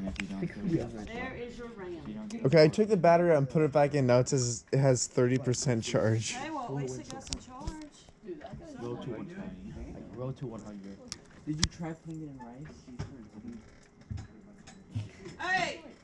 There is your RAM. Okay, I took the battery out and put it back in. Now it says it has 30% charge. Okay, well, at least it got some charge. Roll to 120. Like, roll to 100. Did you try putting it in rice? Hey!